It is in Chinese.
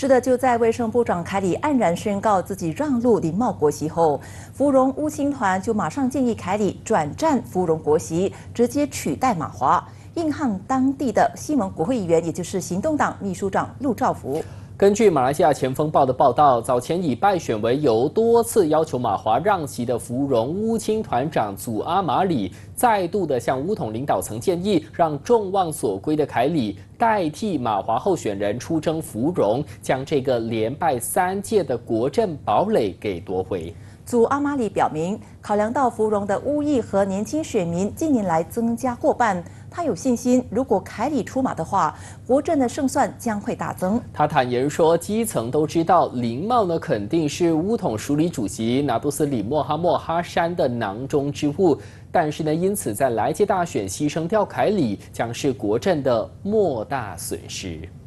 是的，就在卫生部长凯里黯然宣告自己让路林茂国席后，芙蓉乌青团就马上建议凯里转战芙蓉国席，直接取代马华，硬汉当地的西盟国会议员，也就是行动党秘书长陆兆福。 根据马来西亚前锋报的报道，早前以败选为由，多次要求马华让席的芙蓉乌青团长祖阿马里，再度的向乌统领导层建议，让众望所归的凯里代替马华候选人出征芙蓉，将这个连败3届的国政堡垒给夺回。 祖阿马里表明，考量到芙蓉的巫裔和年轻选民近年来增加过半，他有信心，如果凯里出马的话，国政的胜算将会大增。 他坦言说，基层都知道林茂呢肯定是乌统署理主席拿督斯里莫哈默哈山的囊中之物，但是呢，因此在来届大选牺牲掉凯里，将是国政的莫大损失。